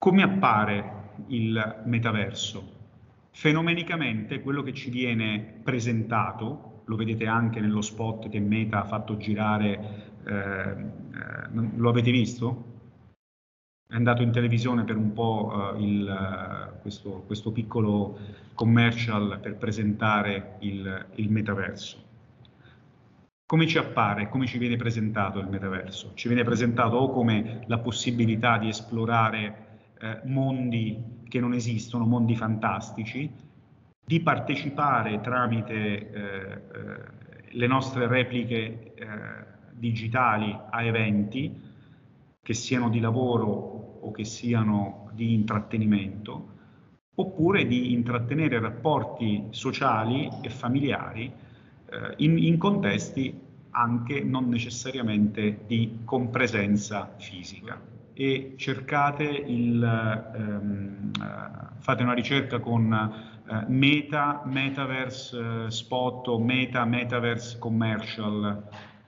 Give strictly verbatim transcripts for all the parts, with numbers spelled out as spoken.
Come appare il metaverso? Fenomenicamente quello che ci viene presentato, lo vedete anche nello spot che Meta ha fatto girare, eh, eh, lo avete visto? È andato in televisione per un po' eh, il, questo, questo piccolo commercial per presentare il, il metaverso. Come ci appare, come ci viene presentato il metaverso? Ci viene presentato o come la possibilità di esplorare eh, mondi che non esistono, mondi fantastici, di partecipare tramite eh, eh, le nostre repliche eh, digitali a eventi, che siano di lavoro o che siano di intrattenimento, oppure di intrattenere rapporti sociali e familiari eh, in, in contesti anche non necessariamente di compresenza fisica. E cercate il, ehm, fate una ricerca con eh, Meta, Metaverse eh, Spot o Meta, Metaverse Commercial.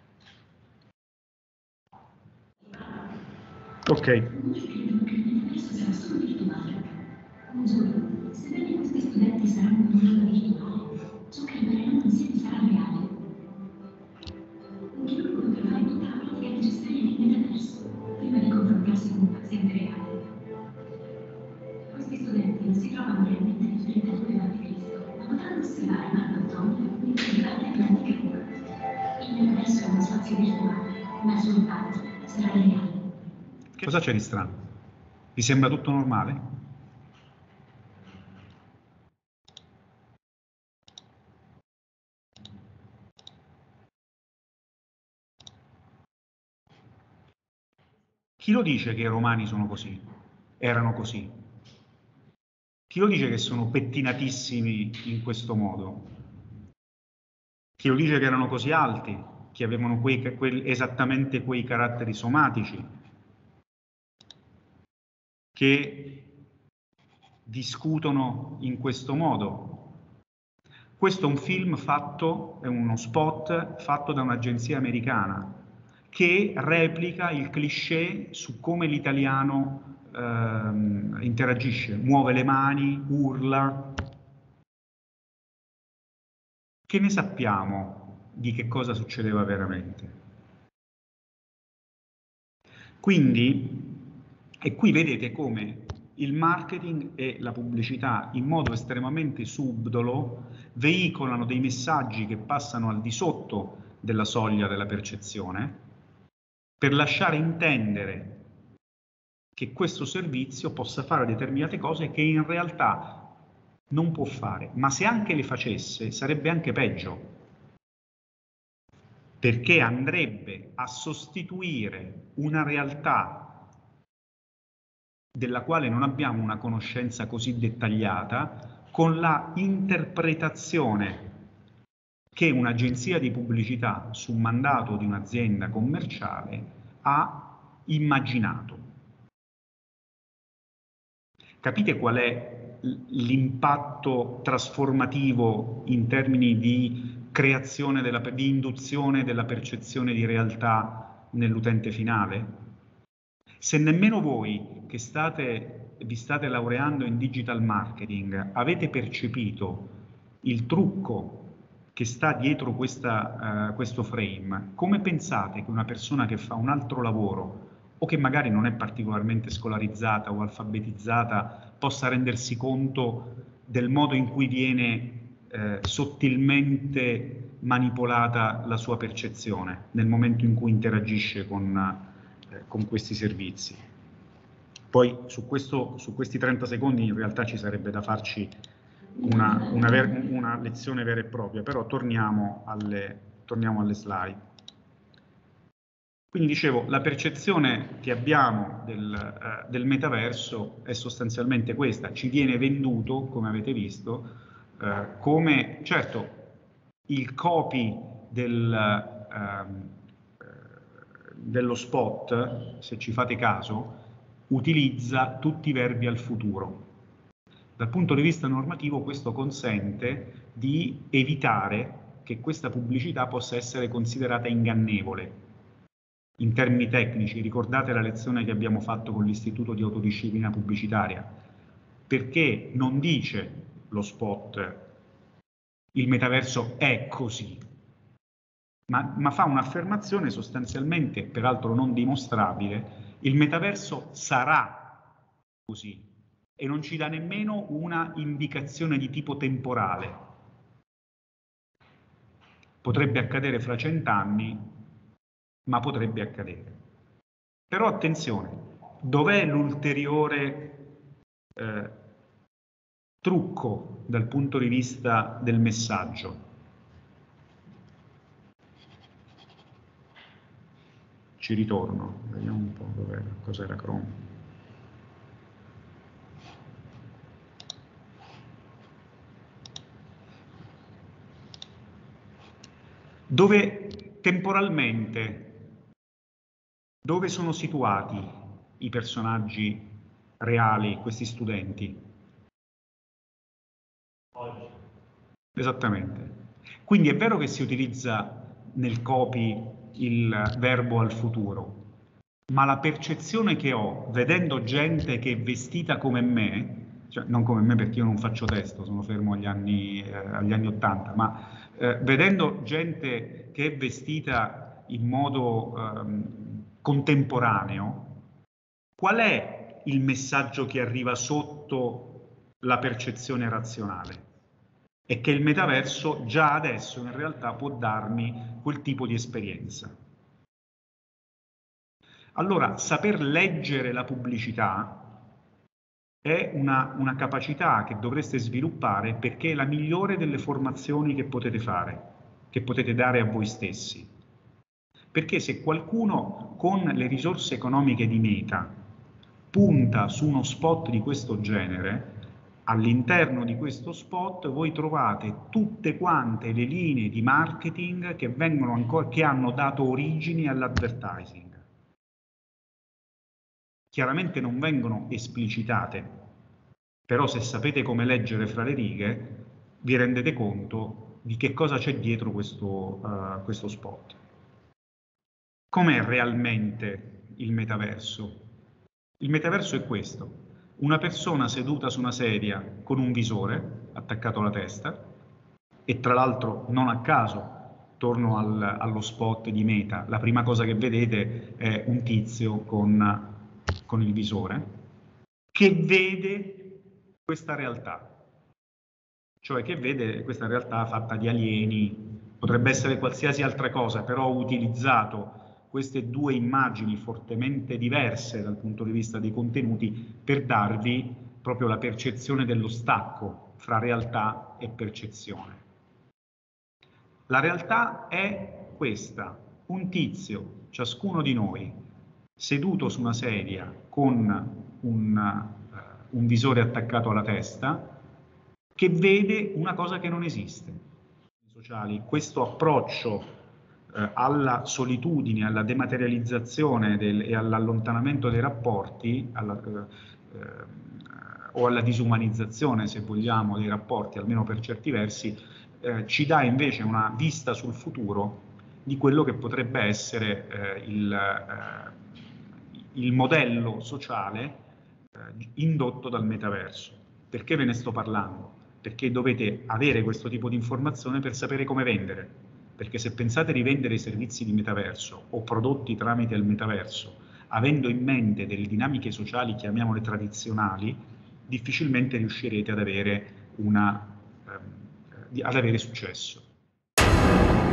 Ok. Sebbene questi studenti saranno in un mondo virtuale, ciò che impareranno insieme sarà reale. Che loro dovranno fare tutta la pratica necessaria nel metaverso prima di confrontarsi con un paziente reale. Questi studenti non si trovano realmente di fronte a due avanti Cristo, ma potranno osservare Marco Antonio interpretare l'antica cura. Il metaverso è uno spazio virtuale, ma il suo impatto sarà reale. Cosa c'è di strano? Vi sembra tutto normale? Chi lo dice che i romani sono così? Erano così? Chi lo dice che sono pettinatissimi in questo modo? Chi lo dice che erano così alti? Che avevano quei, quei, esattamente quei caratteri somatici? Che discutono in questo modo? Questo è un film fatto, è uno spot fatto da un'agenzia americana che replica il cliché su come l'italiano ehm, interagisce, muove le mani, urla. Che ne sappiamo di che cosa succedeva veramente? Quindi, e qui vedete come il marketing e la pubblicità in modo estremamente subdolo veicolano dei messaggi che passano al di sotto della soglia della percezione per lasciare intendere che questo servizio possa fare determinate cose che in realtà non può fare, ma se anche le facesse sarebbe anche peggio, perché andrebbe a sostituire una realtà della quale non abbiamo una conoscenza così dettagliata con la interpretazione che un'agenzia di pubblicità su mandato di un'azienda commerciale ha immaginato. Capite qual è l'impatto trasformativo in termini di creazione, della, di induzione della percezione di realtà nell'utente finale? Se nemmeno voi che state, vi state laureando in digital marketing avete percepito il trucco che sta dietro questa, uh, questo frame, come pensate che una persona che fa un altro lavoro o che magari non è particolarmente scolarizzata o alfabetizzata possa rendersi conto del modo in cui viene eh, sottilmente manipolata la sua percezione nel momento in cui interagisce con, eh, con questi servizi? Poi su, questo, su questi trenta secondi in realtà ci sarebbe da farci una, una, ver una lezione vera e propria, però torniamo alle, torniamo alle slide. Quindi dicevo, la percezione che abbiamo del, eh, del metaverso è sostanzialmente questa, ci viene venduto, come avete visto, eh, come, certo, il copy del, eh, dello spot, se ci fate caso, utilizza tutti i verbi al futuro. Dal punto di vista normativo questo consente di evitare che questa pubblicità possa essere considerata ingannevole. In termini tecnici, ricordate la lezione che abbiamo fatto con l'Istituto di Autodisciplina Pubblicitaria? Perché non dice lo spot il metaverso è così, ma, ma fa un'affermazione sostanzialmente, peraltro non dimostrabile, il metaverso sarà così, e non ci dà nemmeno una indicazione di tipo temporale. Potrebbe accadere fra cent'anni, ma potrebbe accadere. Però attenzione, dov'è l'ulteriore eh, trucco dal punto di vista del messaggio? Ci ritorno, vediamo un po' dov'era, cos'era Chrome. Dove temporalmente, dove sono situati i personaggi reali, questi studenti? Oggi. Esattamente. Quindi è vero che si utilizza nel copy il verbo al futuro, ma la percezione che ho vedendo gente che è vestita come me, cioè non come me perché io non faccio testo, sono fermo agli anni, eh, agli anni ottanta, ma eh, vedendo gente che è vestita in modo ehm, contemporaneo, qual è il messaggio che arriva sotto la percezione razionale? È che il metaverso già adesso in realtà può darmi quel tipo di esperienza. Allora, saper leggere la pubblicità è una, una capacità che dovreste sviluppare, perché è la migliore delle formazioni che potete fare, che potete dare a voi stessi. Perché se qualcuno con le risorse economiche di Meta punta su uno spot di questo genere, all'interno di questo spot voi trovate tutte quante le linee di marketing che, vengono ancora, che hanno dato origini all'advertising. Chiaramente non vengono esplicitate, però se sapete come leggere fra le righe vi rendete conto di che cosa c'è dietro questo, uh, questo spot. Com'è realmente il metaverso? Il metaverso è questo: una persona seduta su una sedia con un visore attaccato alla testa, e tra l'altro non a caso, torno al, allo spot di Meta, la prima cosa che vedete è un tizio con, con il visore che vede questa realtà, cioè che vede questa realtà fatta di alieni, potrebbe essere qualsiasi altra cosa, però ho utilizzato queste due immagini fortemente diverse dal punto di vista dei contenuti per darvi proprio la percezione dello stacco fra realtà e percezione. La realtà è questa: un tizio, ciascuno di noi, seduto su una sedia con un, uh, un visore attaccato alla testa, che vede una cosa che non esiste. Sociali, questo approccio eh, alla solitudine, alla dematerializzazione del, e all'allontanamento dei rapporti, alla, eh, eh, o alla disumanizzazione, se vogliamo, dei rapporti, almeno per certi versi, eh, ci dà invece una vista sul futuro di quello che potrebbe essere eh, il, eh, il modello sociale eh, indotto dal metaverso. Perché ve ne sto parlando? Perché dovete avere questo tipo di informazione per sapere come vendere, perché se pensate di vendere i servizi di metaverso o prodotti tramite il metaverso, avendo in mente delle dinamiche sociali, chiamiamole tradizionali, difficilmente riuscirete ad avere, una, ehm, ad avere successo.